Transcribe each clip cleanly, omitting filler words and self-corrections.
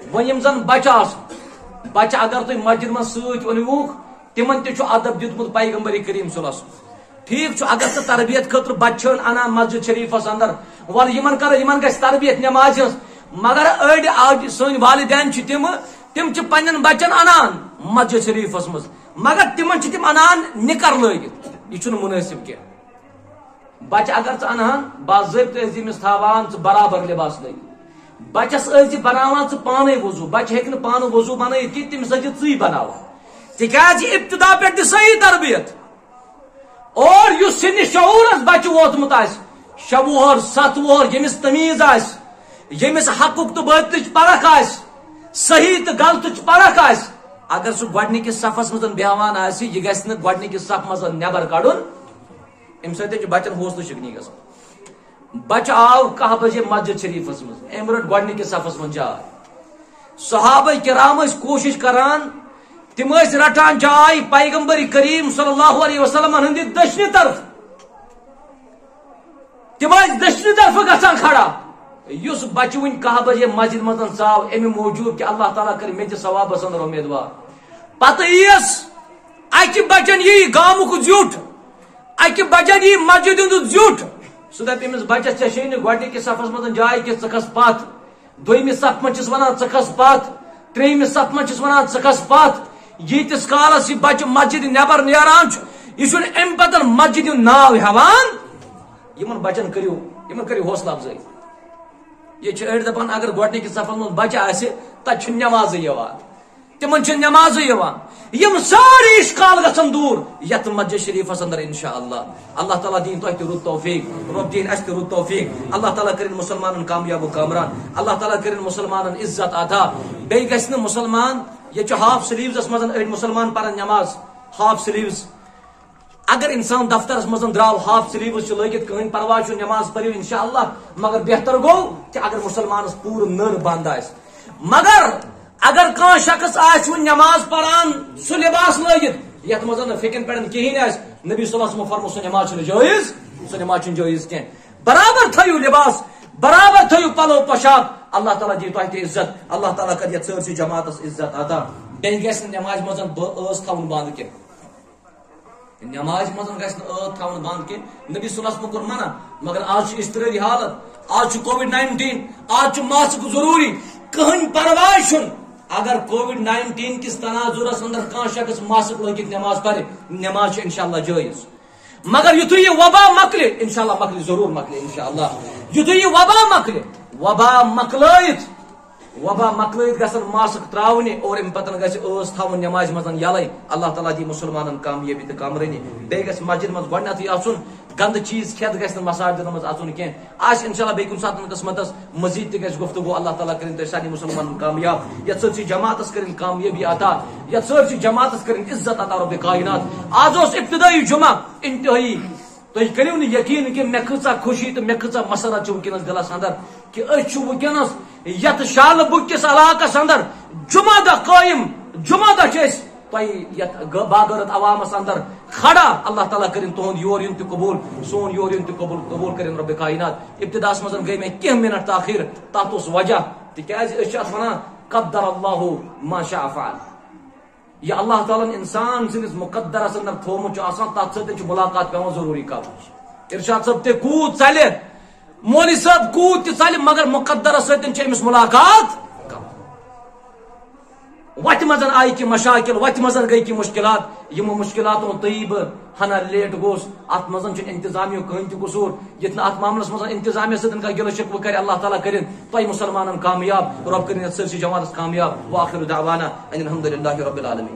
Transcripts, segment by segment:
One زن بچہ اگر تھی مسجد من ست اونوک تمن تہ ادب دیتمت پیغمبر کریم صلی اللہ علیہ وسلم ٹھیک اگر ژٕ تربیت خاطر بچہ انان مسجد شریفس اندر ول یمن گژھِ تربیت نماز ہز مگر اڑ سن والدین تم پنن بچن انان مسجد شریفس مز مگر تم انان نکر لگت یہ مناسب کی بچہ اگر ژٕ انہان باضابطہ ٲسۍ تھاوان ژٕ برابر لباس لگت بچس بناوان ژٕ پانے وضو بچہ ہیٚکہِ نہٕ پانہٕ وضو بنٲیِتھ کینٛہہ تٔمِس ٲسۍ ژٕے بناوان تِکیازِ ابتدا پٮ۪ٹھ دِ صحیح تربیت اور یُس سِنہِ شعوٗرس بچہ ووتمُت آسہِ 6 وُہر 7 وُہر ییٚمِس تمیٖز آسہِ ییٚمِس حقُک تہٕ باطلٕچ پرکھ آسہِ صحیح تہٕ غلطٕچ پرکھ آسہِ اگر سُہ گۄڈنِکِس صفس منٛز بیٚہوان آسہِ یہِ گژھِ نہٕ گۄڈنِکِس صف منٛز نٮ۪بر کڑُن امہِ سۭتۍ چھُ بچن حوصلہٕ شِکنی گژھان بچہ آو 10 بجے مسجد شریفس مز ام رٹ گۄڈنِکِس صفس من جاے صحابہ کرام کوشش کران تم رٹان جاے پیغمبر کریم صلی اللہ علیہ وسلم ہندِ دشنہِ طرف تم دشنہِ طرف گژھان کھڑا اس بچہ ون 10 بجے مسجد مز ژاو امہِ موجوٗب کہ اللہ تعالیٰ کر مےٚ تہِ ثوابس اندر امیدوار پتہ یِیس اکہِ بچن یی گامُک زیُٹھ اکہِ بچن یی مسجد ہُنٛد زیُٹھ سُہ دپ أمِس بچس ژےٚ چھے نہٕ گۄڈنِکِس صفس منٛز جاے کہِ ژٕ کھس پتھ دوٚیمِس صف منٛز چھِس ونان ژٕ کھس پتھ ترٛیٚیمِس صف منٛز چھِس ونان ژٕ کھس پتھ ییٖتِس کالس یہِ بچہ مسجد نٮ۪بر نیران چھُ یہِ چھُنہٕ امہِ پتہٕ مسجد ہُنٛد ناو ہٮ۪وان یِمن بچن کٔرِو حوصلہٕ افضٲیی ییٚتہِ چھِ أڑۍ دپان اگر گۄڈنِکِس صفس منٛز بچہ آسہِ تتہِ چھُنہٕ نٮ۪مازٕے یِوان تمن چھِ نٮ۪مازٕے یِوان یم سٲری اشکال گژھن دوٗر یتھ مسجد شریفس اندر انشاءاللہ اللہ تعالیٰ دین تۄہہِ تہِ رُت توفیق رۄب دین اسہِ تہِ رُت توفیق اللہ تعالیٰ کرن مسلمانن کامیاب و کامران اللہ تعالیٰ کرن مسلمانن عزت عطا بیٚیہِ گژھِ نہٕ مسلمان ییٚتہِ چھُ ہاف سلیوزس منٛز أڑۍ مسلمان پران نٮ۪ماز ہاف سلیوز اگر انسان دفترس منٛز درٛاو ہاف سلیوز چھُ لٲگِتھ کٕہٕنۍ پرواے چھُ نٮ۪ماز پٔرِو انشاءاللہ مگر بہتر گوٚو کہِ اگر مسلمانس پوٗرٕ نٔر بنٛد آسہِ مگر اگر کانٛہہ شخص آسہِ وۄنۍ نٮ۪ماز پران سُہ لباس لٲگِتھ یتھ منٛز نہٕ فِکِن پٮ۪ٹھ کِہیٖنۍ آسہِ نبی صلی اللہ علیہ وسلم فرمو سُہ نٮ۪ماز چھُنہٕ جٲیِز سُہ نٮ۪ماز چھُنہٕ جٲیِز کینٛہہ برابر تھٲیِو لباس برابر تھٲیِو پلو پۄشاک اللہ تعالیٰ دی تۄہہِ تہِ عزت اللہ تعالیٰ کر یتھ سٲرسٕے جماعتس عزت عطا بیٚیہِ گژھِ نہٕ نٮ۪مازِ منٛز ٲس تھاوُن بنٛد کینٛہہ نٮ۪مازِ منٛز گژھِ نہٕ ٲس تھاوُن بنٛد کینٛہہ نبی صلی اللہ علیہ وسلم کوٚر منع مگر آز چھُ اضطرٲری حالت آز چھُ COVID-19 آز چھُ ماسک ضروٗری کٕہٕنۍ پرواے چھُنہٕ اگر COVID-19 کس تناظرس اندر کان شخص ماسک لگت نماز پڑھ نماز انشاءاللہ جائز مگر یتھے یہ وبا مکلے انشاءاللہ مکلے ضرور مکلے انشاءاللہ یتھے یہ وبا مکلت گھن ماسک تراؤنہ اور ام پتن گھس تھون نماز مزن یلے اللہ تعالیٰ دی مسلمانن کامیابی تو کامرانی بیٚیہِ گژھِ مسجد مز گۄڈنیتھٕے آسُن گند چیز کھیت گژھِ نہٕ مساجدن مز اژُن کینٛہہ آسہِ انشاءاللہ بیٚیہِ کُنہِ ساتہٕ قسمتس مزید تہِ گژھِ گفتگو اللہ تعالیٰ کٔرِنۍ تۄہہِ سارنٕے مسلمانن کامیاب یتھ سٲرسٕے جماعتس کٔرِنۍ کامیٲبی عطا یتھ سٲرسٕے جماعتس کٔرِنۍ عزت عطا رۄبِ کائنات آز اوس ابتدٲیی جمعہ انتہٲیی تُہۍ کٔرِو نہٕ یقیٖن کہِ مےٚ کۭژاہ خوشی تہٕ مےٚ کۭژاہ مسرت چھِ وٕنکیٚنس دِلس اندر کہِ أسۍ چھِ وٕنکیٚنس یتھ شالہٕ بُک کِس علاقس اندر جمعہ دۄہ قٲیِم جمعہ دۄہ چھِ أسۍ تۄہہِ یتھ باغٲرت عوامس اندر کھڑا اللہ تعالیٰ کٔرِنۍ تُہُنٛد یور یُن تہِ قبوٗل سون یور یُن تہِ قبوٗل کٔرِنۍ رۄبِ کائنات ابتداہس منٛز گٔے مےٚ کینٛہہ منٹ تاخیر تتھ اوس وجہ تِکیازِ أسۍ چھِ اتھ ونان قدر اللہ ما شاء فعل یہ اللہ تعالیٰ انسان سٕنٛدِس مقدرس اندر تھومُت چھُ آسان تتھ سۭتۍ چھُ ملاقات پیوان ضروٗری کرُن ارشاد صٲب تہِ کوٗت ژلہِ مولوی صٲب کوٗت تہِ ژلہِ مگر مقدرس سۭتۍ چھِ أمِس ملاقات وتہِ منٛز آیہِ کینٛہہ مشاکل وتہِ منٛز گٔے کینٛہہ مشکلات یِمو مشکلاتو تٔیی بہٕ ہنا لیٹ گوس اتھ منٛز چھُنہٕ انتظامیہ کٕہٕنۍ تہِ قصوٗر یتھ نہٕ اتھ معاملس منٛز انتظامیہ سۭتۍ کانٛہہ گِلہٕ شکوٕ کرِ اللہ تعالیٰ کٔرِنۍ تۄہہِ مسلمانن کامیاب رۄب کٔرِنۍ یتھ سٲرسٕے جماعتس کامیاب وآخر دعوانا ان الحمد للہ رب العالمین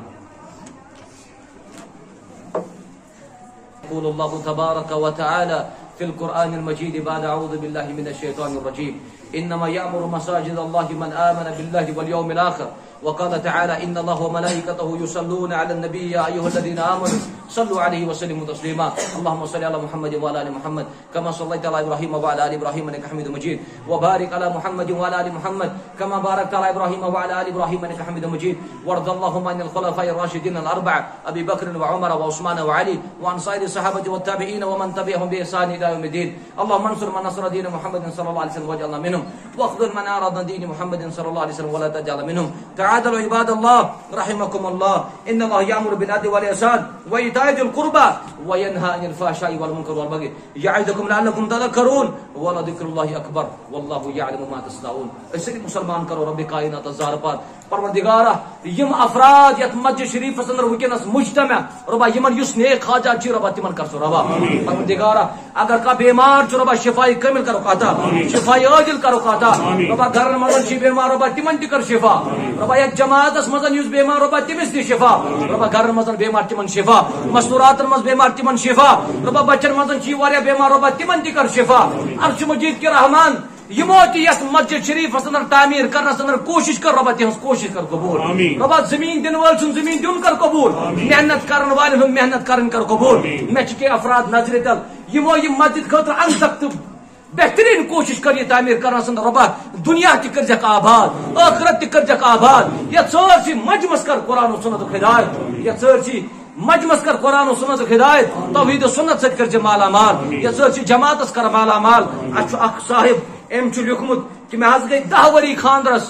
يقول الله تبارك وتعالى في القرآن المجيد بعد أعوذ بالله من الشيطان الرجيم إنما يأمر مساجد الله من آمن بالله واليوم الآخر وقال تعالى إن الله وملائكته يصلون على النبي يا أيها الذين آمنوا صلوا عليه وسلموا تسليما اللهم صل على محمد وعلى آل محمد كما صليت على إبراهيم وعلى آل إبراهيم إنك حميد مجيد وبارك على محمد وعلى آل محمد كما باركت على إبراهيم وعلى آل إبراهيم إنك حميد مجيد وارض اللهم عن الخلفاء الراشدين الأربعة أبي بكر وعمر وعثمان وعلي وعن سائر الصحابة والتابعين ومن تبعهم بإحسان إلى يوم الدين اللهم انصر من نصر دين محمد صلى الله عليه وسلم واجعلنا منهم منهم واخذل من أعرض عن دين محمد صلى الله عليه وسلم ولا تجعل منهم. تعالوا عباد الله رحمكم الله إن الله يأمر بالعدل والإحسان وإيتاء ذي القربى وينهى عن الفحشاء والمنكر والبغي يعظكم لعلكم تذكرون ولذكر الله أكبر والله يعلم ما تصنعون. اسے مسلمان کرو رب کائنات زار پار پروردگارہ یم افراد یت مسجد شریف اندر ونکس مجتمع ربا یمن یس نیک حاجات چھ ربا تمن کر سو ربا پروردگارہ اگر کا بیمار چھ ربا شفاء کامل کرو عطا شفاء عاجل کرو عطا ربا گھر مزن چھ بیمار ربا تمن تہ کر شفا ربا یک جماعت اس مزن یس بیمار ربا تمس تہ شفا ربا گھر مزن بیمار تمن شفا مستورات مز بیمار تمن شفا ربا بچن مزن چھ واریاہ بیمار ربا تمن تہ کر شفا عرش مجید کے رحمان یمو تہ مسجد شریف اندر تعمیر کرنس اندر کوشش کر ربا تہذ کوشش کر قبول ربا زمین دن وال سن زمین دن کر قبول محنت کرن والن ہند محنت کرن کر قبول مے چھ افراد نظر تل یمو یہ مسجد خاطر انسخت بہترین کوشش کر یہ تعمیر کرنس اندر ربا دنیا تہ کر جک آباد آخرت تہ کر جک آباد یہ سارسی مجمس کر قرآن و سنت ہدایت یہ سارسی مجمس کر قرآن و سنت ہدایت توحید و سنت ست کر مالا مال یہ سارسی جماعتس کر مالا مال اچھ اخ صاحب ام چھ لیکھمت کہ میں حض گئی 10 وری خاندرس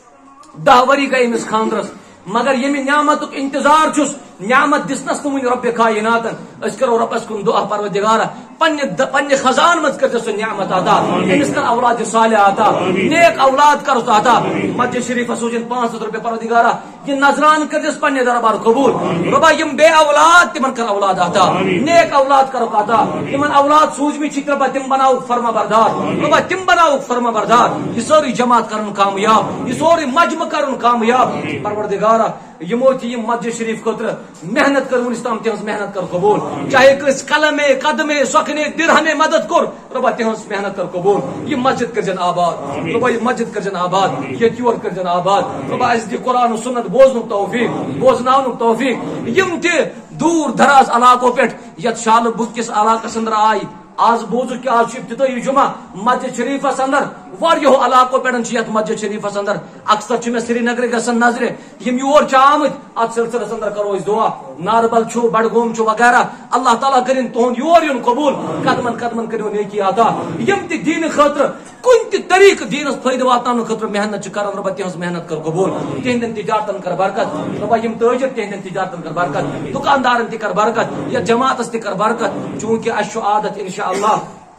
10 وری گئی امس خاندرس مگر یمی نعمتک انتظار چھس نعمت دسنس تو رب کائناتن اس کرو ربس کن دعا پروردگارہ پنہ خزان مت کر سو نعمت عطا امس کر اولاد صالح عطا نیک اولاد کر عطا مسجد شریف سوچن 500 روپے پروردگارہ یہ نظران کر دس پنہ دربار قبول ربا یم بے اولاد تمن کر اولاد عطا نیک اولاد کر عطا تمن اولاد سوچ میں چھ ربا تم بناو فرما بردار ربا تم بناو فرما بردار یہ سوری جماعت کرن کامیاب یہ سوری مجمع کرن کامیاب پروردگارہ یمو تہ یم مسجد شریف خاطر محنت کر اسلام تہذ محنت کر قبول چاہے کس قلم قدم سخنے درہم مدد کر ربا تہذ محنت کر قبول یہ مسجد کر جن آباد ربا یہ مسجد کر جن آباد یہ یور کر جن آباد ربا اس دی قرآن و سنت بوزن توفیق بوزناون توفیق یم تہ دور دراز علاقوں پہ یت شال بک کس علاقس اندر آئی آز بوزو کہ آج ابتدائی جمعہ مسجد شریفس اندر واریو علاقوں پہ یت مسجد شریفس اندر اکثر میں سری نگر گھن نظر یم یور آمت ات سلسلس اندر کرو اس دعا ناربل چھو بڑگوم چھو وغیرہ اللہ تعالیٰ کرن تہد یور یون قبول قدمن قدمن کرو نیکی عطا یم تہ دین خاطر کن تہ طریقہ دینس فائدہ واتناون خاطر محنت کران ربا تہذ محنت کر قبول تہندن تجارتن کر برکت ربا یم تاجر تہندن تجارتن کر برکت دکاندارن تہ کر برکت یا جماعتس تہ کر برکت چونکہ اس عادت انشاءاللہ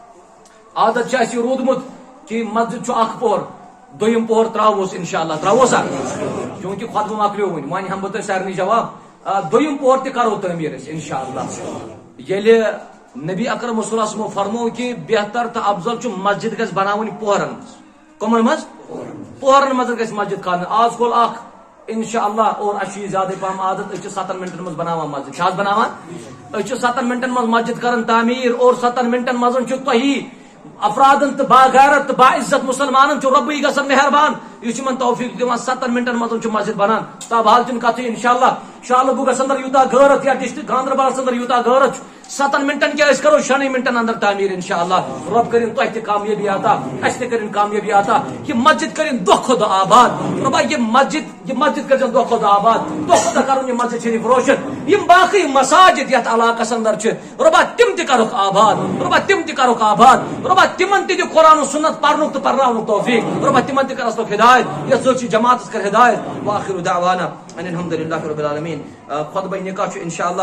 عادت چھ رودمت کہ مسجد اخ پور دویم پور تراوس انشاءاللہ تراوسا چونکہ خطبہ مکلیو ون ون ہم بت سارنی جواب دویم پور تہ کرو تعمیر انشاءاللہ یل نبی اکرم صلی اللہ علیہ وسلم فرمو کہ بہتر تو افضل چھ مسجد گژھ بناون پورن کمن مز پورن مز گژھ مسجد کھان آز کول اخ انشاءاللہ اور اچھی زیادہ پہم عادت اس 7 منٹن مز بناوان مسجد چھاس بناوان اس 7 منٹن مز مسجد کرن تعمیر اور 7 منٹن مزن چھ تہی افرادن تو باغیرت تو باعزت مسلمانن چھ ربی گژھن مہربان یہ من توفیق دان 7 منٹن مزن چھ مسجد بنان تاب حال چن کتھ انشاءاللہ شال بگس اندر یوتا غیرت یا ڈسٹرکٹ گاندربل اندر یوتا غیرت 7 منٹن کیا اس کرو 6 منٹن اندر تعمیر انشاءاللہ رب کرن تو تہ کامیابی عطا اس تہ کرن کامیابی عطا یہ مسجد کرن دو خود آباد ربا یہ مسجد کرن دو خود آباد دو خود کرن یہ مسجد شریف روشن یہ باقی مساجد یت علاقہ اندر چھ ربا تم تہ کرو آباد ربا تم تہ کرو آباد ربا تمن تہ قرآن و سنت پرنک تو پرناونک توفیق ربا تمن تہ کرس تو ہدایت یہ سوچ جماعت کر ہدایت واخر دعوانا ان الحمدللہ رب العالمین خطبہ نکاح انشاءاللہ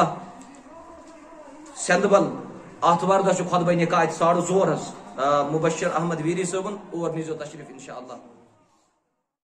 سندبل آتوار دہ خطبہ نکاح 4:30 مبشر احمد ویری صٲبن اور نیزو تشریف انشاءاللہ.